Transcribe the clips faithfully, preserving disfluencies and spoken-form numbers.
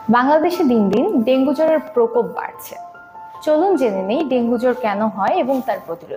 বাংলাদেশে দিন দিন ডেঙ্গু জ্বরের প্রকোপ বাড়ছে। চলুন জেনে নেই ডেঙ্গু জ্বর কেন হয় এবং তার প্রতিরোধ।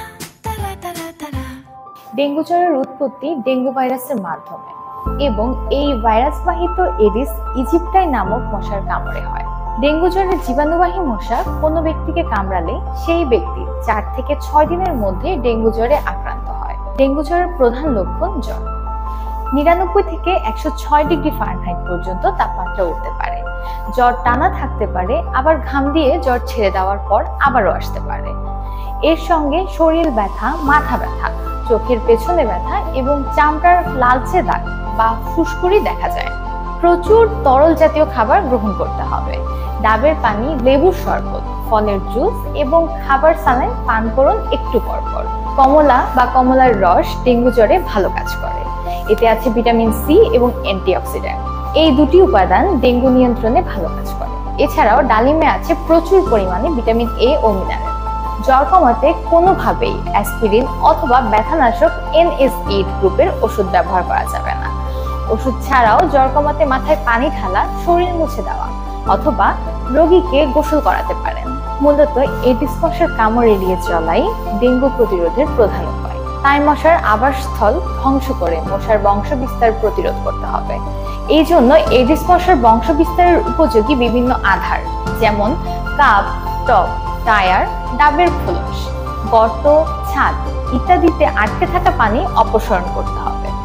ডেঙ্গু জ্বরের উৎপত্তি ডেঙ্গু ভাইরাসের মাধ্যমে এবং এই ভাইরাসবাহিত এডিস ইজিপ্টাই নামক মশার কামড়ে হয়। ডেঙ্গু জ্বরের জীবাণুবাহী মশা কোনো ব্যক্তিকে কামড়ালে সেই ব্যক্তি চার থেকে ছয় দিনের মধ্যে ডেঙ্গু জ্বরে আক্রান্ত হয়। ডেঙ্গু জ্বরের প্রধান লক্ষণ জ্বর। নিরানব্বই থেকে একশো ছয় ডিগ্রি ফারেনহাইট পর্যন্ত তাপমাত্রা উঠতে পারে। জ্বর টানা থাকতে পারে, আবার ঘাম দিয়ে জ্বর ছেড়ে দেওয়ার পর আবারও আসতে পারে। এর সঙ্গে শরীর ব্যথা, মাথা ব্যথা, চোখের পেছনে ব্যথা এবং চামড়ার লালচে দাগ বা ফুসকুড়ি দেখা যায়। প্রচুর তরল জাতীয় খাবার গ্রহণ করতে হবে। ডাবের পানি, লেবুর শরবত, ফলের জুস এবং খাবার সালাইন পান করুন একটু পর পর। কমলা বা কমলার রস ডেঙ্গু জ্বরে ভালো কাজ করে। এতে আছে ভিটামিন সি এবং অ্যান্টিঅক্সিডেন্ট। এই দুটি উপাদান ডেঙ্গু নিয়ন্ত্রণে ভালো কাজ করে। এছাড়াও ডালিমে আছে প্রচুর পরিমাণে ভিটামিন এ ও মিনারেল। জ্বর কমাতে কোনোভাবেই অ্যাসপিরিন অথবা ব্যথানাশক এন এস এইট গ্রুপের ওষুধ ব্যবহার করা যাবে না। ওষুধ ছাড়াও জ্বর কমাতে মাথায় পানি ঢালা, শরীর মুছে দেওয়া অথবা রোগীকে গোসল করাতে পারেন। মূলত এডিস মশার কামড় এড়িয়ে চলাই ডেঙ্গু প্রতিরোধের প্রধান উপায়। তাই মশার আবাসস্থল ধ্বংস করে মশার বংশ বিস্তার প্রতিরোধ করতে হবে। এই জন্য এডিস মশার বংশ বিস্তারের উপযোগী বিভিন্ন আধার, যেমন কাপ, টব, টায়ার, ডাবের খোলস, গর্ত, ছাদ ইত্যাদিতে আটকে থাকা পানি অপসারণ করতে হবে।